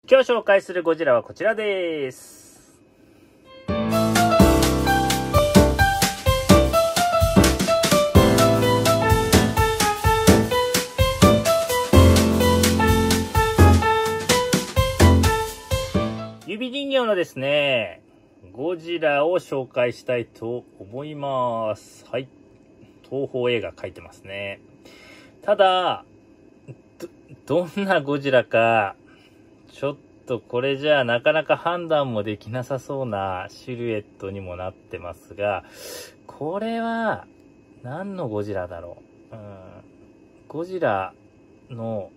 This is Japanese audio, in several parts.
今日紹介するゴジラはこちらです。指人形のですね、ゴジラを紹介したいと思います。はい。東宝映画書いてますね。ただ、どんなゴジラか、ちょっとこれじゃあなかなか判断もできなさそうなシルエットにもなってますが、これは何のゴジラだろう。ゴジラの、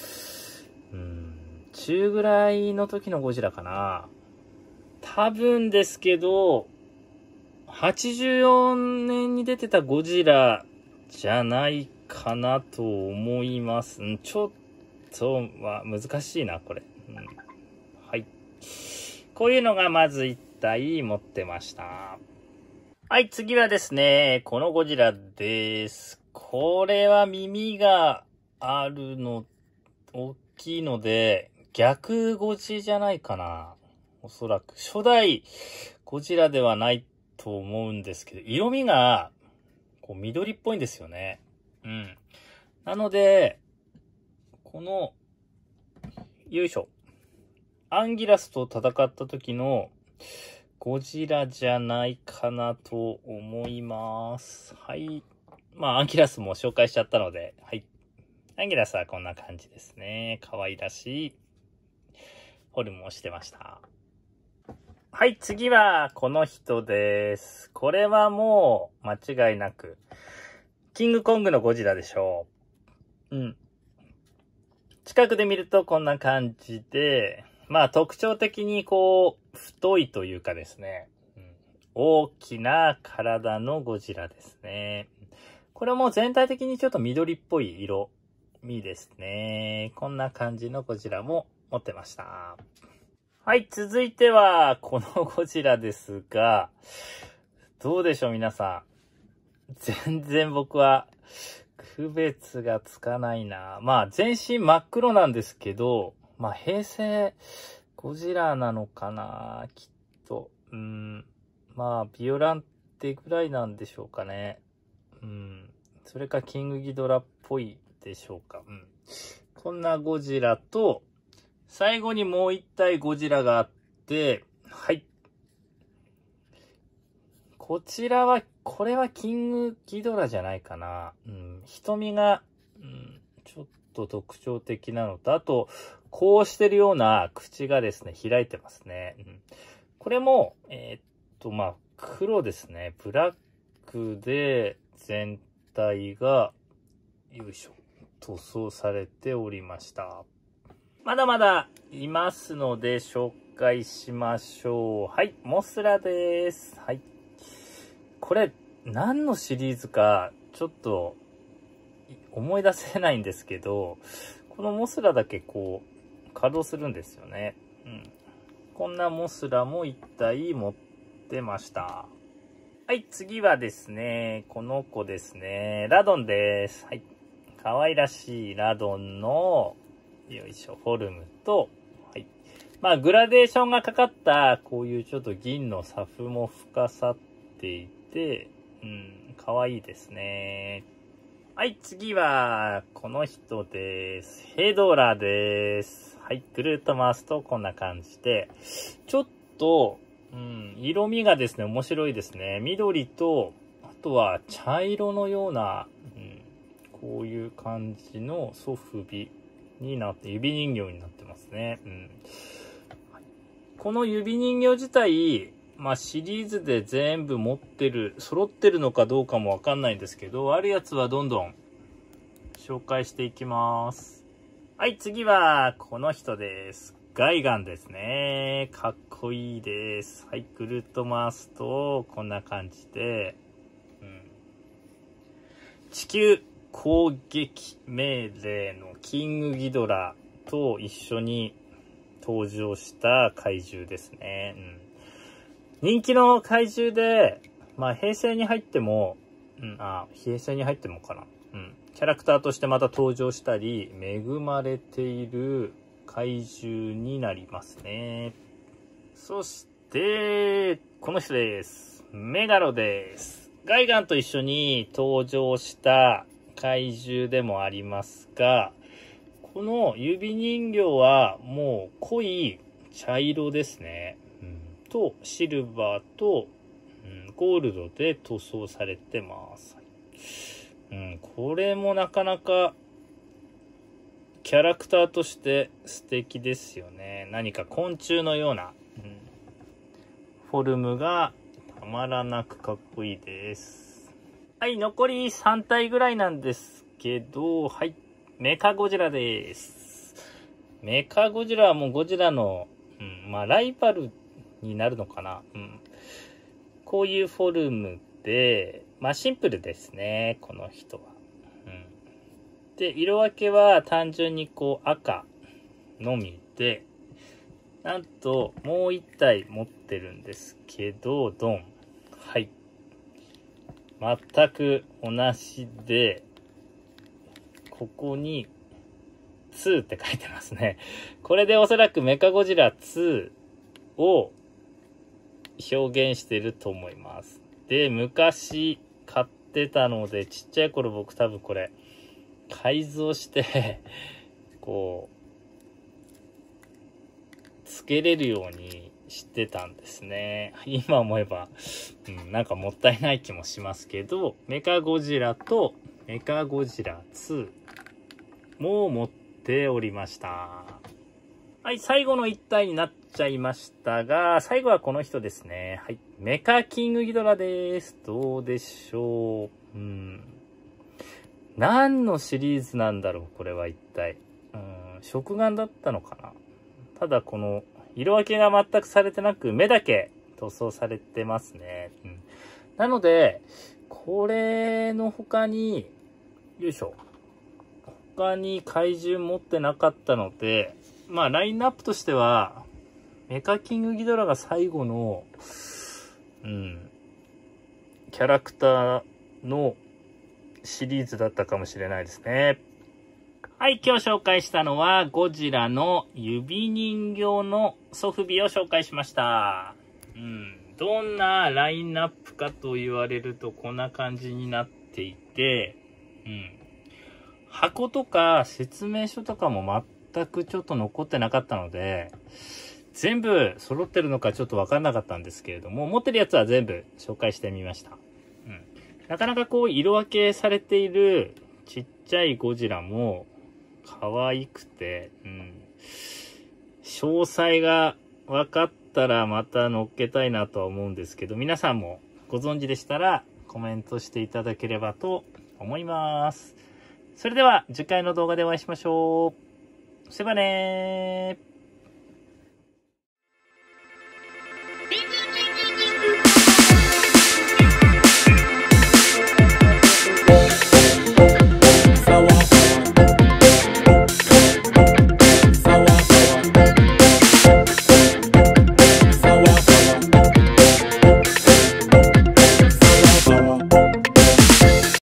中ぐらいの時のゴジラかな。多分ですけど、84年に出てたゴジラじゃないかなと思います。ちょっと、難しいな、これ。はい。こういうのがまず1体持ってました。はい、次はですね、このゴジラです。これは耳があるの、大きいので、逆ゴジじゃないかな。おそらく。初代ゴジラではないと思うんですけど、色味が、緑っぽいんですよね。なので、この、よいしょ。アンギラスと戦った時のゴジラじゃないかなと思います。はい。アンギラスも紹介しちゃったので、はい。アンギラスはこんな感じですね。可愛らしいフォルムをしてました。はい、次はこの人です。これはもう間違いなく、キングコングのゴジラでしょう。近くで見るとこんな感じで、特徴的に太いというかですね、大きな体のゴジラですね。これも全体的にちょっと緑っぽい色味ですね。こんな感じのゴジラも持ってました。はい、続いてはこのゴジラですが、どうでしょう皆さん。全然僕は区別がつかないな。全身真っ黒なんですけど、平成ゴジラなのかなきっと。ビオランテぐらいなんでしょうかね。それかキングギドラっぽいでしょうか。こんなゴジラと、最後にもう一体ゴジラがあって、はい。これはキングギドラじゃないかな。瞳が、ちょっと特徴的なのと、あと、こうしてるような口がですね、開いてますね。これも、黒ですね。ブラックで全体が、よいしょ、塗装されておりました。まだまだいますので紹介しましょう。はい、モスラです。はい。これ、何のシリーズか、ちょっと、思い出せないんですけど、このモスラだけ稼働するんですよね。こんなモスラも一体持ってました。はい、次はですね、この子ですね、ラドンです。はい。可愛らしいラドンの、よいしょ、フォルムと、はい。グラデーションがかかった、こういうちょっと銀のサフも深さっていて、可愛いですね。はい、次は、この人です。ヘドラです。はい、ぐるっと回すとこんな感じで、ちょっと、色味がですね、面白いですね。緑と、あとは茶色のような、こういう感じのソフビになって、指人形になってますね。この指人形自体、シリーズで全部揃ってるのかどうかもわかんないんですけど、あるやつはどんどん紹介していきます。はい、次はこの人です。ガイガンですね。かっこいいです。はい、ぐるっと回すと、こんな感じで、地球攻撃命令のキングギドラと一緒に登場した怪獣ですね。人気の怪獣で、平成に入っても、平成に入ってもかな。キャラクターとしてまた登場したり、恵まれている怪獣になりますね。そして、この人です。メガロです。ガイガンと一緒に登場した怪獣でもありますが、この指人形はもう濃い茶色ですね。と、シルバーと、ゴールドで塗装されてます。これもなかなかキャラクターとして素敵ですよね。何か昆虫のような、フォルムがたまらなくかっこいいです。はい、残り3体ぐらいなんですけど、はい、メカゴジラです。メカゴジラはもうゴジラの、ライバルになるのかな。こういうフォルムで、シンプルですね、この人は。で、色分けは単純に赤のみで、なんともう一体持ってるんですけど、ドン。はい。全く同じで、ここに2って書いてますね。これでおそらくメカゴジラ2を表現してると思います。で、昔買ってたので、ちっちゃい頃僕多分これ、改造してつけれるようにしてたんですね。今思えば、なんかもったいない気もしますけど、メカゴジラとメカゴジラ2も持っておりました。はい、最後の1体になっちゃいましたが、最後はこの人ですね。はい、メカキングギドラです。どうでしょう。何のシリーズなんだろう、これは一体。食玩だったのかな。ただこの色分けが全くされてなく、目だけ塗装されてますね。なので、これの他に、よいしょ。他に怪獣持ってなかったので、ラインナップとしては、メカキングギドラが最後の、キャラクターのシリーズだったかもしれないですね。はい、今日紹介したのはゴジラの指人形のソフビを紹介しました。どんなラインナップかと言われるとこんな感じになっていて、箱とか説明書とかも全くちょっと残ってなかったので、全部揃ってるのかちょっとわかんなかったんですけれども、持ってるやつは全部紹介してみました。なかなか色分けされているちっちゃいゴジラも可愛くて、詳細が分かったらまた載っけたいなとは思うんですけど、皆さんもご存知でしたらコメントしていただければと思います。それでは次回の動画でお会いしましょう。せばねー。